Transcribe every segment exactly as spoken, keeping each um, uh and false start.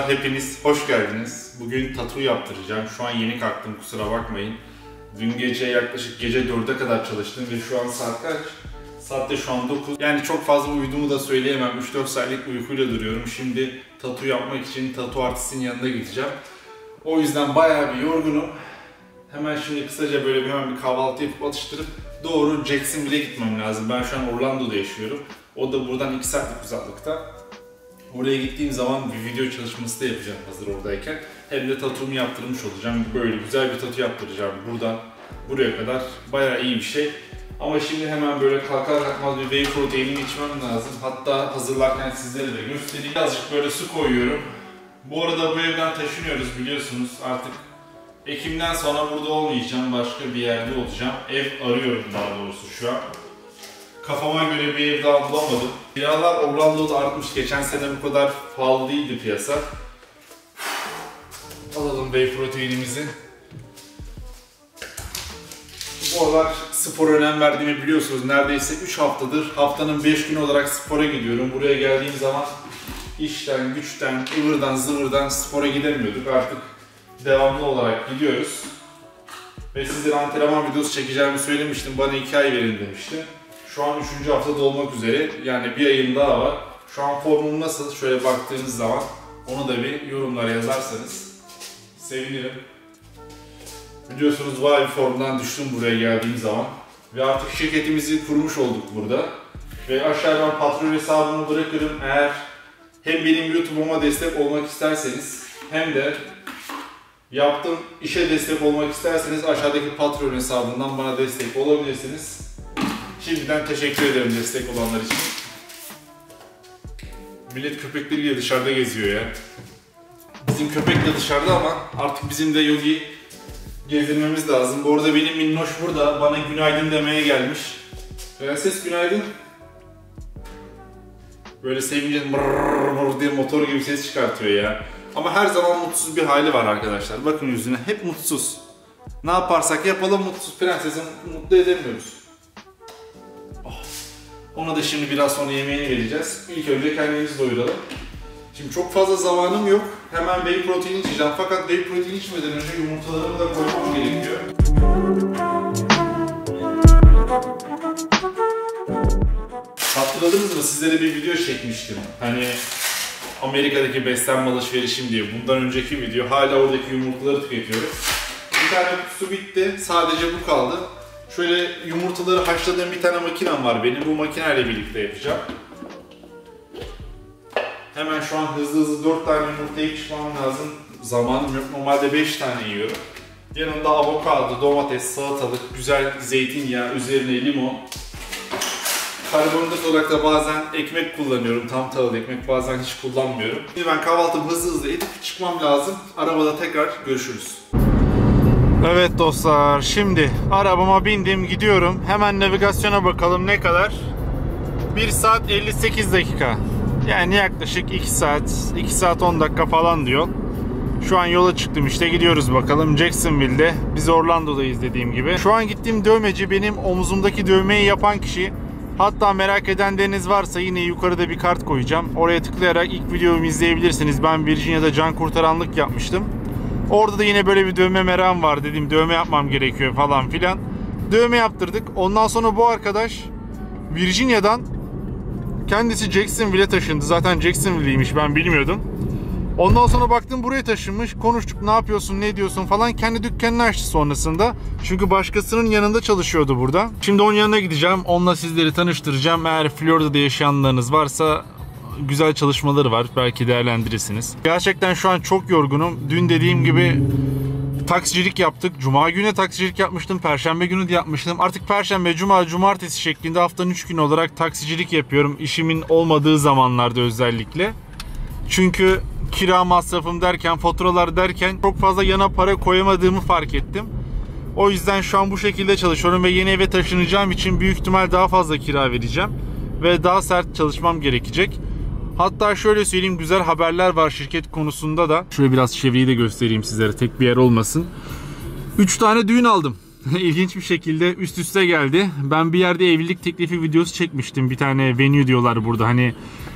dostlar, hepiniz hoş geldiniz. Bugün tatu yaptıracağım. Şu an yeni kalktım, kusura bakmayın. Dün gece yaklaşık gece dörde kadar çalıştım ve şu an saat kaç? Saat de şu an dokuz. Yani çok fazla uyuduğumu da söyleyemem. üç dört saatlik uykuyla duruyorum. Şimdi tatu yapmak için tatu artistin yanına gideceğim. O yüzden bayağı bir yorgunum. Hemen şimdi kısaca böyle bir hemen bir kahvaltı yapıp atıştırıp doğru Jacksonville'e gitmem lazım. Ben şu an Orlando'da yaşıyorum. O da buradan iki saatlik uzaklıkta. Oraya gittiğim zaman bir video çalışması da yapacağım hazır oradayken. Hem de tatuumu yaptırmış olacağım. Böyle güzel bir tatu yaptıracağım buradan buraya kadar. Bayağı iyi bir şey. Ama şimdi hemen böyle kalkar kalkmaz bir whey proteinimi içmem lazım. Hatta hazırlarken sizlere de göstereyim. Birazcık böyle su koyuyorum. Bu arada bu evden taşınıyoruz biliyorsunuz. Artık Ekim'den sonra burada olmayacağım. Başka bir yerde olacağım. Ev arıyorum daha doğrusu şu an. Kafama göre bir ev daha bulamadım. Kiralar Orlando'da artmış. Geçen sene bu kadar pahalı değildi piyasa. Alalım whey proteinimizi. Bu aralar spora önem verdiğimi biliyorsunuz. Neredeyse üç haftadır haftanın beş günü olarak spora gidiyorum. Buraya geldiğim zaman işten, güçten, ıvırdan, zıvırdan spora gidemiyorduk. Artık devamlı olarak gidiyoruz. Ve sizlere antrenman videosu çekeceğimi söylemiştim. Bana iki ay verin demişti. Şu an üçüncü haftada olmak üzere. Yani bir ayım daha var. Şu an formum nasıl? Şöyle baktığınız zaman onu da bir yorumlara yazarsanız sevinirim. Biliyorsunuz bayağı bir formdan düştüm buraya geldiğim zaman. Ve artık şirketimizi kurmuş olduk burada. Ve aşağıdan patron hesabımı bırakırım. Eğer hem benim YouTube'uma destek olmak isterseniz hem de yaptığım işe destek olmak isterseniz aşağıdaki patron hesabından bana destek olabilirsiniz. Şimdiden teşekkür ederim destek olanlar için. Millet köpekleriyle dışarıda geziyor ya. Bizim köpek de dışarıda ama artık bizim de Yogi gezdirmemiz lazım. Bu arada benim minnoş burada bana günaydın demeye gelmiş. Prenses günaydın. Böyle sevince mırrrr diye motor gibi ses çıkartıyor ya. Ama her zaman mutsuz bir hali var arkadaşlar. Bakın yüzüne hep mutsuz. Ne yaparsak yapalım mutsuz. Prensesi mutlu edemiyoruz. Oh. Ona da şimdi biraz sonra yemeğini vereceğiz. İlk önce kendimizi doyuralım. Şimdi çok fazla zamanım yok. Hemen whey protein içeceğim. Fakat whey protein içmeden önce yumurtalarımı da koymam gerekiyor. Hatırladınız mı? Sizlere bir video çekmiştim. Hani Amerika'daki beslenme alışverişim diye. Bundan önceki video. Hala oradaki yumurtaları tüketiyorum. Bir tane kutusu bitti. Sadece bu kaldı. Şöyle yumurtaları haşladığım bir tane makinem var benim. Bu makineyle birlikte yapacağım. Hemen şu an hızlı hızlı dört tane yumurtayı çıkmam lazım. Zamanım yok. Normalde beş tane yiyorum. Yanında avokado, domates, salatalık, güzel zeytinyağı, üzerine limon. Karbonhidrat olarak da bazen ekmek kullanıyorum. Tam tahıllı ekmek, bazen hiç kullanmıyorum. Şimdi ben kahvaltımı hızlı hızlı edip çıkmam lazım. Arabada tekrar görüşürüz. Evet dostlar, şimdi arabama bindim, gidiyorum. Hemen navigasyona bakalım ne kadar? bir saat elli sekiz dakika. Yani yaklaşık iki saat, iki saat on dakika falan diyor. Şu an yola çıktım işte, gidiyoruz bakalım Jacksonville'de. Biz Orlando'dayız dediğim gibi. Şu an gittiğim dövmeci benim omuzumdaki dövmeyi yapan kişi. Hatta merak edenleriniz varsa yine yukarıda bir kart koyacağım. Oraya tıklayarak ilk videomu izleyebilirsiniz. Ben Virginia'da can kurtaranlık yapmıştım. Orada da yine böyle bir dövme merakım var, dedim dövme yapmam gerekiyor falan filan. Dövme yaptırdık. Ondan sonra bu arkadaş Virginia'dan kendisi Jacksonville'e taşındı. Zaten Jacksonville'iymiş, ben bilmiyordum. Ondan sonra baktım buraya taşınmış. Konuştuk, ne yapıyorsun, ne diyorsun falan. Kendi dükkanını açtı sonrasında. Çünkü başkasının yanında çalışıyordu burada. Şimdi onun yanına gideceğim. Onunla sizleri tanıştıracağım. Eğer Florida'da yaşayanlarınız varsa güzel çalışmaları var. Belki değerlendirirsiniz. Gerçekten şu an çok yorgunum. Dün dediğim gibi taksicilik yaptık. Cuma günü taksicilik yapmıştım. Perşembe günü de yapmıştım. Artık Perşembe, Cuma, Cumartesi şeklinde haftanın üç günü olarak taksicilik yapıyorum. İşimin olmadığı zamanlarda özellikle. Çünkü kira masrafım derken, faturalar derken çok fazla yana para koyamadığımı fark ettim. O yüzden şu an bu şekilde çalışıyorum ve yeni eve taşınacağım için büyük ihtimal daha fazla kira vereceğim. Ve daha sert çalışmam gerekecek. Hatta şöyle söyleyeyim, güzel haberler var şirket konusunda da. Şöyle biraz çevreyi de göstereyim sizlere, tek bir yer olmasın. üç tane düğün aldım. İlginç bir şekilde üst üste geldi. Ben bir yerde evlilik teklifi videosu çekmiştim. Bir tane venue diyorlar burada, hani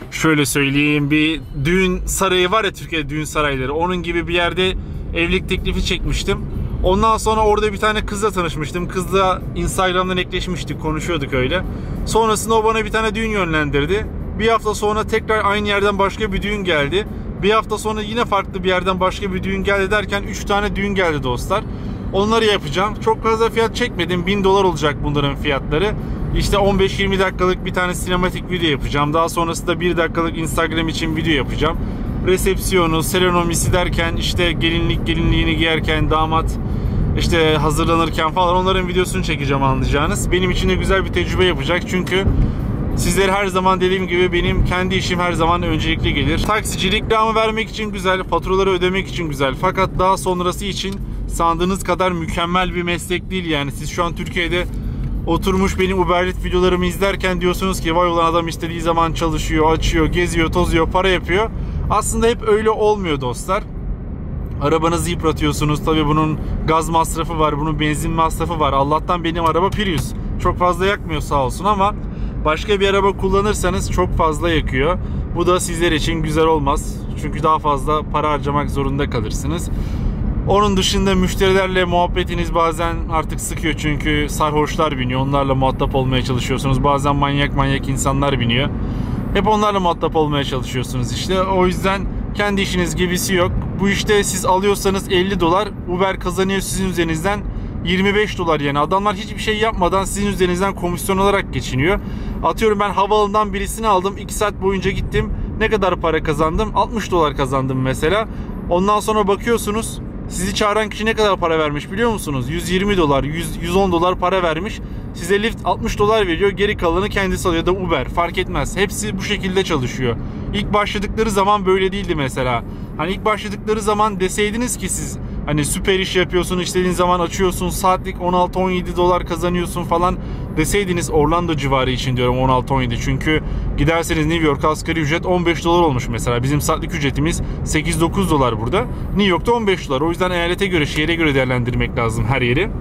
şöyle söyleyeyim, bir düğün sarayı var ya, Türkiye'de düğün sarayları, onun gibi bir yerde evlilik teklifi çekmiştim. Ondan sonra orada bir tane kızla tanışmıştım. Kızla Instagram'dan ekleşmiştik, konuşuyorduk öyle. Sonrasında o bana bir tane düğün yönlendirdi. Bir hafta sonra tekrar aynı yerden başka bir düğün geldi. Bir hafta sonra yine farklı bir yerden başka bir düğün geldi derken üç tane düğün geldi dostlar. Onları yapacağım. Çok fazla fiyat çekmedim. bin dolar olacak bunların fiyatları. İşte on beş yirmi dakikalık bir tane sinematik video yapacağım. Daha sonrasında bir dakikalık Instagram için video yapacağım. Resepsiyonu, serenomisi derken, işte gelinlik gelinliğini giyerken, damat işte hazırlanırken falan, onların videosunu çekeceğim anlayacağınız. Benim için de güzel bir tecrübe yapacak. Çünkü sizlere her zaman dediğim gibi benim kendi işim her zaman öncelikli gelir. Taksicilik reklamı vermek için güzel, faturaları ödemek için güzel. Fakat daha sonrası için sandığınız kadar mükemmel bir meslek değil yani. Siz şu an Türkiye'de oturmuş benim Uber'lik videolarımı izlerken diyorsunuz ki vay ulan adam istediği zaman çalışıyor, açıyor, geziyor, tozuyor, para yapıyor. Aslında hep öyle olmuyor dostlar. Arabanızı yıpratıyorsunuz. Tabii bunun gaz masrafı var, bunun benzin masrafı var. Allah'tan benim araba Prius. Çok fazla yakmıyor sağ olsun ama başka bir araba kullanırsanız çok fazla yakıyor. Bu da sizler için güzel olmaz. Çünkü daha fazla para harcamak zorunda kalırsınız. Onun dışında müşterilerle muhabbetiniz bazen artık sıkıyor çünkü sarhoşlar biniyor. Onlarla muhatap olmaya çalışıyorsunuz. Bazen manyak manyak insanlar biniyor. Hep onlarla muhatap olmaya çalışıyorsunuz işte. O yüzden kendi işiniz gibisi yok. Bu işte siz alıyorsanız elli dolar, Uber kazanıyor sizin üzerinizden yirmi beş dolar yani. Adamlar hiçbir şey yapmadan sizin üzerinizden komisyon olarak geçiniyor. Atıyorum ben havaalanından birisini aldım. iki saat boyunca gittim. Ne kadar para kazandım? altmış dolar kazandım mesela. Ondan sonra bakıyorsunuz sizi çağıran kişi ne kadar para vermiş biliyor musunuz? yüz yirmi dolar, yüz, yüz on dolar para vermiş. Size Lyft altmış dolar veriyor. Geri kalanı kendisi alıyor da Uber. Fark etmez. Hepsi bu şekilde çalışıyor. İlk başladıkları zaman böyle değildi mesela. Hani ilk başladıkları zaman deseydiniz ki siz hani süper iş yapıyorsun, istediğin zaman açıyorsun, saatlik on altı on yedi dolar kazanıyorsun falan deseydiniz, Orlando civarı için diyorum on altı on yedi. Çünkü giderseniz New York asgari ücret on beş dolar olmuş mesela. Bizim saatlik ücretimiz sekiz dokuz dolar burada. New York'ta on beş dolar. O yüzden eyalete göre, şehre göre değerlendirmek lazım her yeri.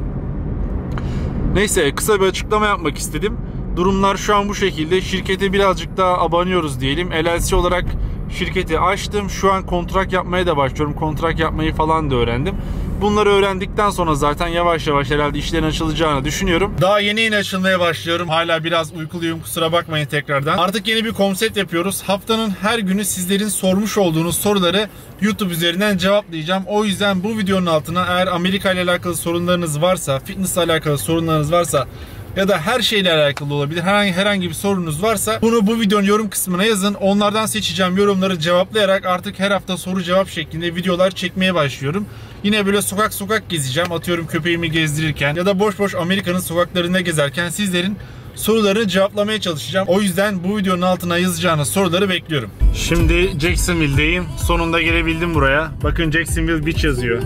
Neyse, kısa bir açıklama yapmak istedim. Durumlar şu an bu şekilde. Şirkete birazcık daha abanıyoruz diyelim. L L C olarak şirketi açtım. Şu an kontrak yapmaya da başlıyorum. Kontrak yapmayı falan da öğrendim. Bunları öğrendikten sonra zaten yavaş yavaş herhalde işlerin açılacağını düşünüyorum. Daha yeni yeni açılmaya başlıyorum. Hala biraz uykuluyum, kusura bakmayın tekrardan. Artık yeni bir konsept yapıyoruz. Haftanın her günü sizlerin sormuş olduğunuz soruları YouTube üzerinden cevaplayacağım. O yüzden bu videonun altına eğer Amerika ile alakalı sorunlarınız varsa, fitness ile alakalı sorunlarınız varsa ya da her şeyle alakalı olabilir, herhangi herhangi bir sorunuz varsa bunu bu videonun yorum kısmına yazın. Onlardan seçeceğim yorumları cevaplayarak artık her hafta soru cevap şeklinde videolar çekmeye başlıyorum. Yine böyle sokak sokak gezeceğim. Atıyorum köpeğimi gezdirirken ya da boş boş Amerika'nın sokaklarında gezerken sizlerin sorularını cevaplamaya çalışacağım. O yüzden bu videonun altına yazacağınız soruları bekliyorum. Şimdi Jacksonville'deyim. Sonunda gelebildim buraya. Bakın Jacksonville Beach yazıyor.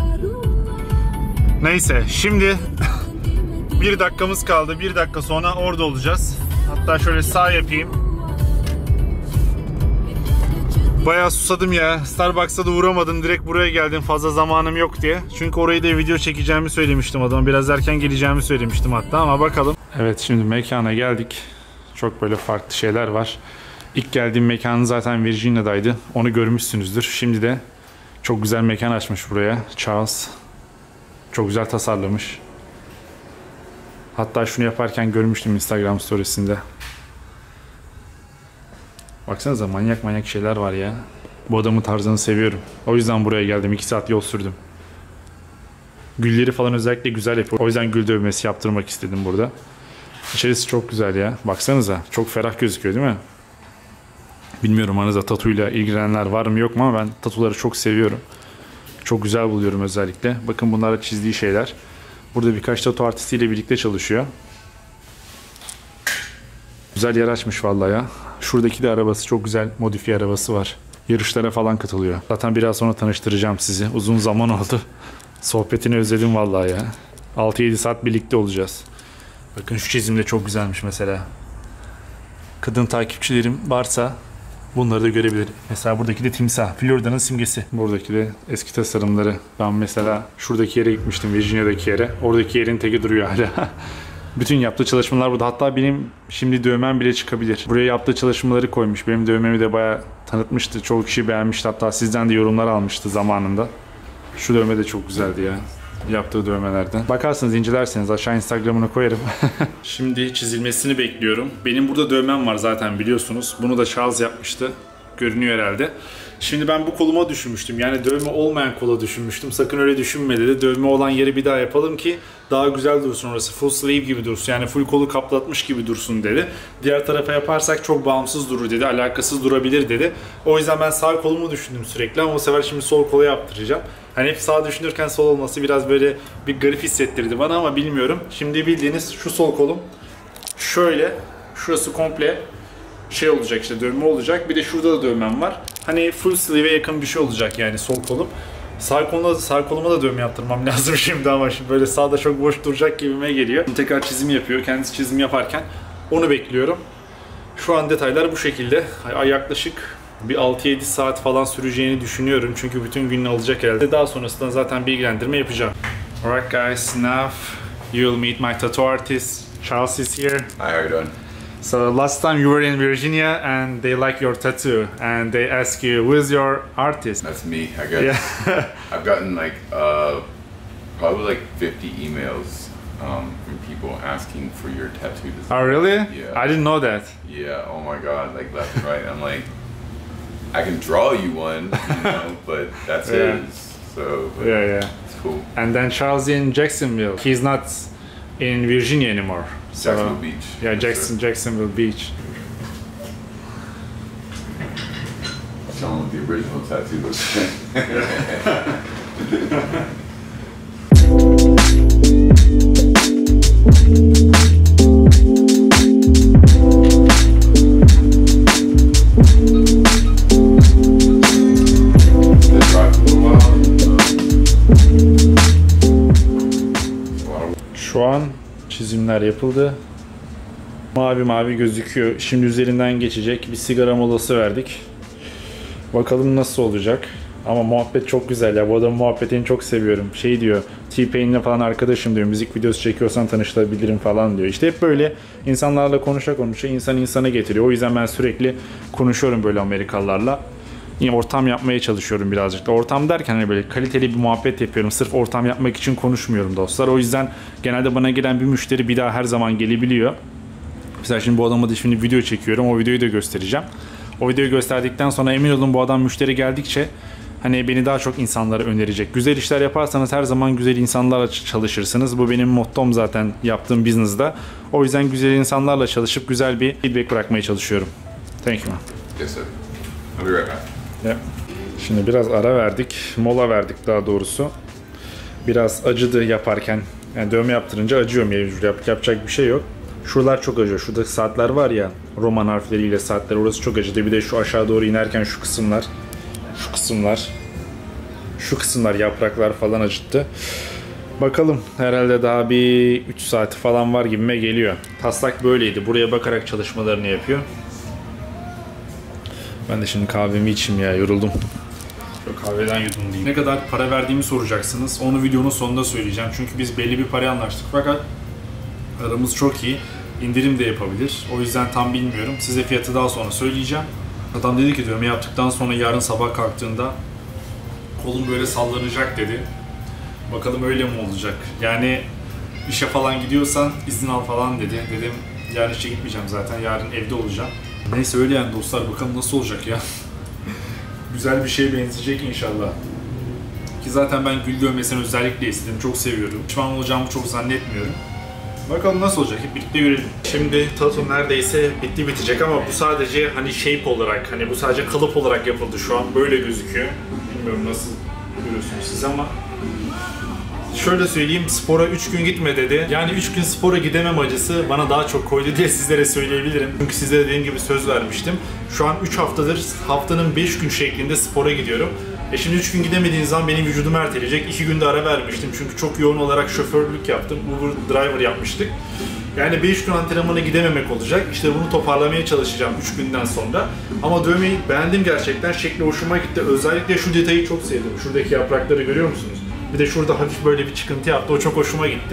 Neyse şimdi bir dakikamız kaldı. Bir dakika sonra orada olacağız. Hatta şöyle sağ yapayım. Bayağı susadım ya. Starbucks'a da uğramadım. Direkt buraya geldim. Fazla zamanım yok diye. Çünkü orayı da video çekeceğimi söylemiştim adama. Biraz erken geleceğimi söylemiştim hatta, ama bakalım. Evet, şimdi mekana geldik. Çok böyle farklı şeyler var. İlk geldiğim mekanı zaten Virginia'daydı. Onu görmüşsünüzdür. Şimdi de çok güzel mekan açmış buraya Charles. Çok güzel tasarlamış. Hatta şunu yaparken görmüştüm Instagram storiesinde. Baksanıza, manyak manyak şeyler var ya. Bu adamın tarzını seviyorum. O yüzden buraya geldim. iki saat yol sürdüm. Gülleri falan özellikle güzel yapıyor. O yüzden gül dövmesi yaptırmak istedim burada. İçerisi çok güzel ya. Baksanıza, çok ferah gözüküyor değil mi? Bilmiyorum aranızda tatuyla ilgilenenler var mı yok mu, ama ben tatuları çok seviyorum. Çok güzel buluyorum özellikle. Bakın bunlar da çizdiği şeyler. Burada birkaç tatu artistiyle birlikte çalışıyor. Güzel yer açmış vallahi ya. Şuradaki de arabası çok güzel, modifiye arabası var. Yarışlara falan katılıyor. Zaten biraz sonra tanıştıracağım sizi. Uzun zaman oldu. Sohbetini özledim vallahi ya. altı yedi saat birlikte olacağız. Bakın şu çizim de çok güzelmiş mesela. Kadın takipçilerim varsa bunları da görebilir. Mesela buradaki de timsah. Florida'nın simgesi. Buradaki de eski tasarımları. Ben mesela şuradaki yere gitmiştim, Virginia'daki yere. Oradaki yerin teki duruyor hala. Bütün yaptığı çalışmalar burada. Hatta benim şimdi dövmem bile çıkabilir. Buraya yaptığı çalışmaları koymuş. Benim dövmemi de bayağı tanıtmıştı. Çoğu kişi beğenmişti. Hatta sizden de yorumlar almıştı zamanında. Şu dövme de çok güzeldi ya. Yaptığı dövmelerden. Bakarsınız, incelerseniz aşağı Instagram'ını koyarım. Şimdi çizilmesini bekliyorum. Benim burada dövmem var zaten, biliyorsunuz. Bunu da Charles yapmıştı. Görünüyor herhalde. Şimdi ben bu koluma düşünmüştüm. Yani dövme olmayan kola düşünmüştüm. Sakın öyle düşünme dedi. Dövme olan yeri bir daha yapalım ki daha güzel dursun orası. Full sleeve gibi dursun. Yani full kolu kaplatmış gibi dursun dedi. Diğer tarafa yaparsak çok bağımsız durur dedi. Alakasız durabilir dedi. O yüzden ben sağ kolumu düşündüm sürekli ama o sefer şimdi sol kola yaptıracağım. Hani hep sağ düşünürken sol olması biraz böyle bir garip hissettirdi bana ama bilmiyorum. Şimdi bildiğiniz şu sol kolum şöyle, şurası komple şey olacak, işte dövme olacak. Bir de şurada da dövmem var. Hani full sleeve'e yakın bir şey olacak yani sol kolum. Sağ koluma, sağ koluma da dövme yaptırmam lazım şimdi ama şimdi böyle sağda çok boş duracak gibime geliyor. Tekrar çizim yapıyor. Kendisi çizim yaparken onu bekliyorum. Şu an detaylar bu şekilde. Yaklaşık bir altı yedi saat falan süreceğini düşünüyorum. Çünkü bütün gününü alacak herhalde. Daha sonrasında zaten bilgilendirme yapacağım. Alright guys, now you'll meet my tattoo artist. Charles is here. Hi, how are you doing? So last time you were in Virginia and they like your tattoo and they ask you, who is your artist? That's me, I guess. Yeah. I've gotten like uh, probably like fifty emails um, from people asking for your tattoo design. Oh really? Yeah. I didn't know that. Yeah, oh my god, like left and right. I'm like, I can draw you one, you know, but that's Yeah. his. So, but Yeah, yeah. it's cool. And then Charles in Jacksonville. He's not in Virginia anymore. So, Jacksonville Beach. Yeah, Yes, Jackson, sir. Jacksonville Beach. Tell him the original tattoo looks. Şu an çizimler yapıldı. Mavi mavi gözüküyor. Şimdi üzerinden geçecek. Bir sigara molası verdik. Bakalım nasıl olacak. Ama muhabbet çok güzel ya. Bu adamın muhabbetini çok seviyorum. Şey diyor, T-Pain'le falan arkadaşım diyor. Müzik videosu çekiyorsan tanıştırabilirim falan diyor. İşte hep böyle insanlarla konuşa konuşa insan insana getiriyor. O yüzden ben sürekli konuşuyorum böyle Amerikalılarla. Yine ortam yapmaya çalışıyorum birazcık da. Ortam derken hani böyle kaliteli bir muhabbet yapıyorum. Sırf ortam yapmak için konuşmuyorum dostlar. O yüzden genelde bana gelen bir müşteri bir daha her zaman gelebiliyor. Mesela şimdi bu adama da şimdi video çekiyorum. O videoyu da göstereceğim. O videoyu gösterdikten sonra emin olun bu adam müşteri geldikçe hani beni daha çok insanlara önerecek. Güzel işler yaparsanız her zaman güzel insanlarla çalışırsınız. Bu benim mottom zaten yaptığım business'da. O yüzden güzel insanlarla çalışıp güzel bir feedback bırakmaya çalışıyorum. Thank you man. Yes, sir. I'll be right back. Yeah. Şimdi biraz ara verdik. Mola verdik daha doğrusu. Biraz acıdı yaparken. Yani dövme yaptırınca acıyor mevcut. Yap, yapacak bir şey yok. Şuralar çok acıyor. Şurada saatler var ya. Roman harfleriyle saatler. Orası çok acıdı. Bir de şu aşağı doğru inerken şu kısımlar. Şu kısımlar. Şu kısımlar, yapraklar falan acıttı. Bakalım. Herhalde daha bir üç saati falan var gibime geliyor. Taslak böyleydi. Buraya bakarak çalışmalarını yapıyor. Ben de şimdi kahvemi içeyim ya. Yoruldum. Şu kahveden yudum diyeyim. Ne kadar para verdiğimi soracaksınız. Onu videonun sonunda söyleyeceğim. Çünkü biz belli bir paraya anlaştık. Fakat aramız çok iyi. İndirim de yapabilir. O yüzden tam bilmiyorum. Size fiyatı daha sonra söyleyeceğim. Adam dedi ki dövme yaptıktan sonra yarın sabah kalktığında kolum böyle sallanacak dedi. Bakalım öyle mi olacak? Yani işe falan gidiyorsan izin al falan dedi. Dedim yarın işe gitmeyeceğim zaten. Yarın evde olacağım. Neyse öyle yani dostlar. Bakalım nasıl olacak ya. Güzel bir şeye benzeyecek inşallah. Ki zaten ben gül dövmesini özellikle istedim. Çok seviyorum. Pişman olacağımı çok zannetmiyorum. Bakalım nasıl olacak, hep birlikte görelim. Şimdi tattoo neredeyse bitti bitecek ama bu sadece hani shape olarak, hani bu sadece kalıp olarak yapıldı şu an. Böyle gözüküyor. Bilmiyorum nasıl görüyorsunuz siz ama şöyle söyleyeyim, spora üç gün gitme dedi. Yani üç gün spora gidemem acısı bana daha çok koydu diye sizlere söyleyebilirim. Çünkü size dediğim gibi söz vermiştim. Şu an üç haftadır haftanın beş gün şeklinde spora gidiyorum. E şimdi üç gün gidemediğiniz zaman benim vücudum erteleyecek. iki günde ara vermiştim çünkü çok yoğun olarak şoförlük yaptım. Uber driver yapmıştık. Yani beş gün antrenmana gidememek olacak. İşte bunu toparlamaya çalışacağım üç günden sonra. Ama dövmeyi beğendim gerçekten. Şekli hoşuma gitti. Özellikle şu detayı çok sevdim. Şuradaki yaprakları görüyor musunuz? Bir de şurada hafif böyle bir çıkıntı yaptı. O çok hoşuma gitti.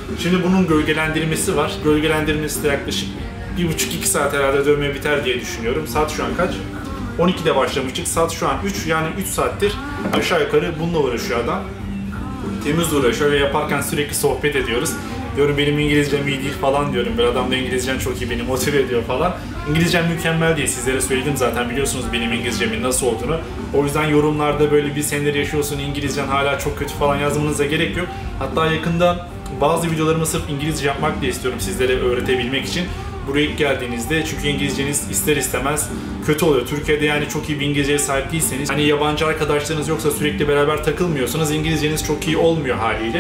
Şimdi bunun gölgelendirmesi var. Gölgelendirmesi de yaklaşık bir buçuk iki saat herhalde dövme biter diye düşünüyorum. Saat şu an kaç? on ikide başlamıştık. Saat şu an üç, yani üç saattir aşağı yukarı bununla uğraşıyor adam. Temiz uğraşıyor ve yaparken sürekli sohbet ediyoruz. Diyorum benim İngilizcem iyi değil falan diyorum. Bir adam da İngilizcen çok iyi, beni motive ediyor falan. İngilizcem mükemmel diye sizlere söyledim zaten, biliyorsunuz benim İngilizcemin nasıl olduğunu. O yüzden yorumlarda böyle bir seneler yaşıyorsun, İngilizcen hala çok kötü falan yazmanıza gerek yok. Hatta yakında bazı videolarımı sırf İngilizce yapmak diye istiyorum sizlere öğretebilmek için. Buraya ilk geldiğinizde, çünkü İngilizceniz ister istemez kötü oluyor. Türkiye'de yani çok iyi bir İngilizceye sahip değilseniz, hani yabancı arkadaşlarınız yoksa, sürekli beraber takılmıyorsanız İngilizceniz çok iyi olmuyor haliyle.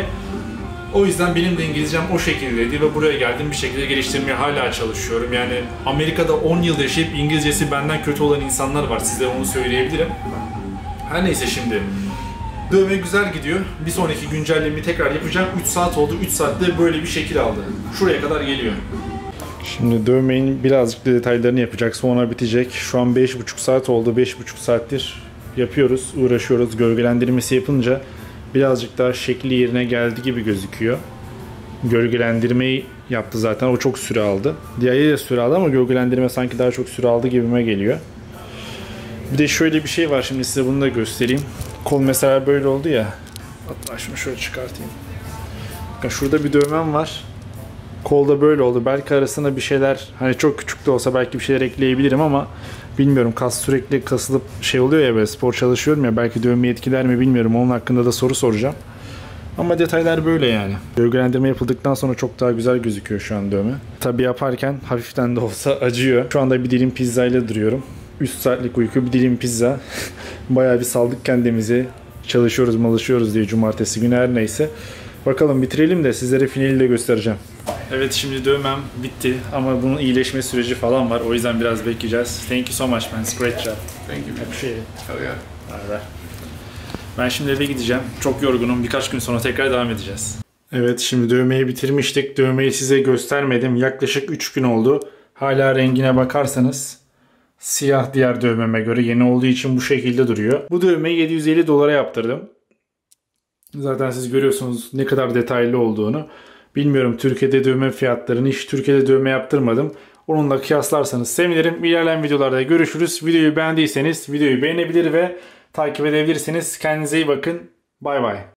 O yüzden benim de İngilizcem o şekildeydi ve buraya geldim, bir şekilde geliştirmeye hala çalışıyorum. Yani Amerika'da on yıl yaşayıp İngilizcesi benden kötü olan insanlar var, size onu söyleyebilirim. Her neyse, şimdi dövme güzel gidiyor. Bir sonraki güncellemeyi tekrar yapacağım. üç saat oldu. üç saatte böyle bir şekil aldı. Şuraya kadar geliyor. Şimdi dövmenin birazcık da detaylarını yapacak, sonra bitecek. Şu an beş buçuk saat oldu. beş buçuk saattir yapıyoruz, uğraşıyoruz. Gölgelendirmesi yapınca birazcık daha şekli yerine geldi gibi gözüküyor. Gölgelendirmeyi yaptı zaten, o çok süre aldı. Diğeri de süre aldı ama gölgelendirme sanki daha çok süre aldı gibime geliyor. Bir de şöyle bir şey var, şimdi size bunu da göstereyim. Kol mesela böyle oldu ya. Hatta şunu şöyle çıkartayım. Bakın şurada bir dövmem var. Kolda böyle oldu. Belki arasına bir şeyler, hani çok küçük de olsa belki bir şeyler ekleyebilirim ama bilmiyorum. Kas sürekli kasılıp şey oluyor ya, böyle spor çalışıyorum ya, belki dövmeyi etkiler mi bilmiyorum. Onun hakkında da soru soracağım. Ama detaylar böyle yani. Gölgelendirme yapıldıktan sonra çok daha güzel gözüküyor şu an dövme. Tabi yaparken hafiften de olsa acıyor. Şu anda bir dilim pizza ile duruyorum. üç saatlik uyku, bir dilim pizza. Bayağı bir saldık kendimizi. Çalışıyoruz, malışıyoruz diye cumartesi günü, her neyse. Bakalım bitirelim de sizlere finali de göstereceğim. Evet, şimdi dövmem bitti ama bunun iyileşme süreci falan var. O yüzden biraz bekleyeceğiz. Thank you so much man. It's great job. Thank you. Appreciate it. Hell yeah. Alright. Ben şimdi eve gideceğim. Çok yorgunum. Birkaç gün sonra tekrar devam edeceğiz. Evet, şimdi dövmeyi bitirmiştik. Dövmeyi size göstermedim. Yaklaşık üç gün oldu. Hala rengine bakarsanız siyah, diğer dövmeme göre yeni olduğu için bu şekilde duruyor. Bu dövmeyi yedi yüz elli dolara yaptırdım. Zaten siz görüyorsunuz ne kadar detaylı olduğunu. Bilmiyorum Türkiye'de dövme fiyatlarını, hiç Türkiye'de dövme yaptırmadım. Onunla kıyaslarsanız sevinirim. İlerleyen videolarda görüşürüz. Videoyu beğendiyseniz videoyu beğenebilir ve takip edebilirsiniz. Kendinize iyi bakın. Bay bay.